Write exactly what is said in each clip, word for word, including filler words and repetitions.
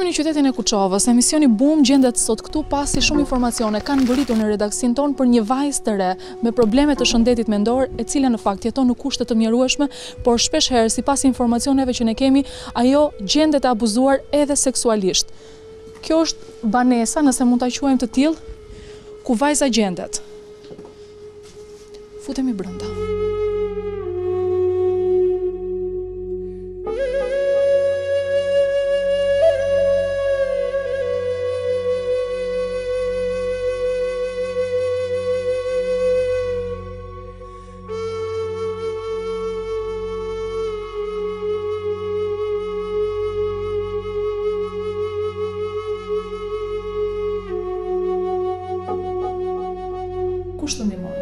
në qytetin e Kuçovës, emisioni Boom gjendet sot këtu pasi shumë informacione kanë ngritur në redaksin tonë për një vajzë të re me probleme të shëndetit mendor, e cila në fakt jeton në kushte të mjerueshme, por shpesh herë sipas informacioneve që ne kemi, ajo gjendet e abuzuar edhe seksualisht. Kjo është banesa, nëse mund ta quajmë të tillë, ku vajza gjendet. Futemi brenda. Kush të ndihmon?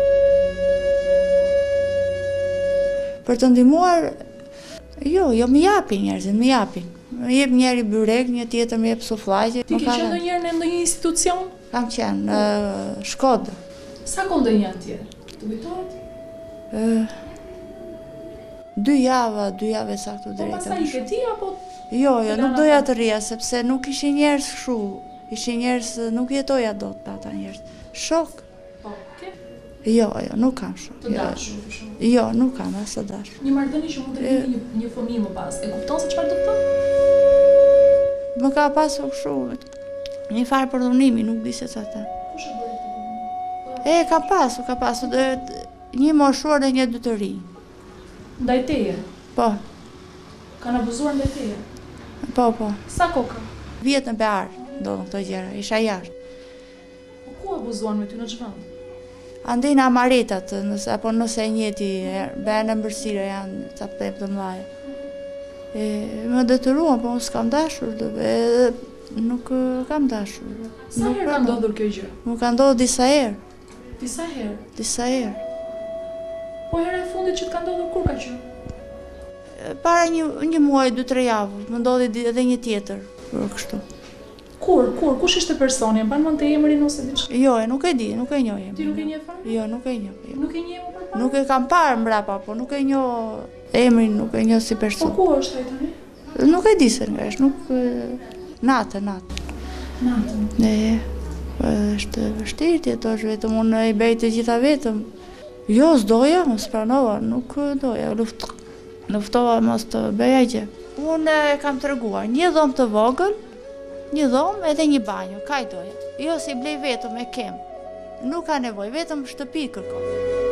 Për të ndihmuar, jo, jo më japin njerëzit, më japin. Më jep njëri byrek, një tjetër më jep sufllaqe. Ti ke qenë ndonjëherë në ndonjë institucion? Kam qenë në Shkodër. Sa kohë ndonjë atje? Të kujtohet? Dy java, dy jave saktë drejtë. Po pastaj ke ti apo? Jo, jo, nuk doja të rria, sepse nuk ishin njerëz kështu. Ishin njerëz, nuk jetoja dot me ata njerëz. Shok. Po, ke? Jo, jo, nuk kam shok. Të dashur për shkak. Jo, nuk kam as të dashur. Një marrëdhënie që mund të ketë një, një fëmijë më pas. E kupton se çfarë do të thotë? Më ka pasur kështu një farë përdhunimi, nuk di se çfarë. Kush e bëri këtë? E, ka pasur, ka pasur një moshuar dhe një dy të rinj. Ndaj teje? Po. Kanë abuzuar ndaj teje? Po, po. Sa kohë? Vjet në Bear, ndodhen këto gjëra, isha jashtë. Po ku abuzuan me ty në ç'vend? Andej në Amaritat, nëse, apo nëse e njeti, bërë në mbërësire janë ca pëtep të mlaje. E, më detyruan, po unë s'kam dashur, dhe nuk kam dashur. Sa herë ka ndodhur kjo gjë? Më ka ndodhur disa herë. Disa herë? Disa herë. Po herë e fundit që të ka ndodhur kur ka qenë? Para një, një muaj, dy tre javë, më ndodhi edhe një tjetër, për kështu. Kur, kur, kush ishte personi? E mban mend të emrin ose diçka? Jo, e nuk e di, nuk e njoh. Ti nuk e njeh fare? Jo, nuk e njoh. Jo. Nuk e njeh më përpara? Nuk e kam parë mbrapa, po nuk e njoh emrin, nuk e njoh si person. Po ku është ai tani? Nuk e di se nga është, nuk natë, natë. Natë. Ne, është vështirë të jetosh vetëm, unë i bëj të gjitha vetëm. Jo, s'doja, mos pranova, nuk doja, luft, luftova mos të bëja gjë. Unë kam treguar një dhomë të vogël, një dhomë edhe një banjo, kaj doja. Jo si blej vetëm e kem. Nuk ka nevoj, vetëm shtëpi kërkoj.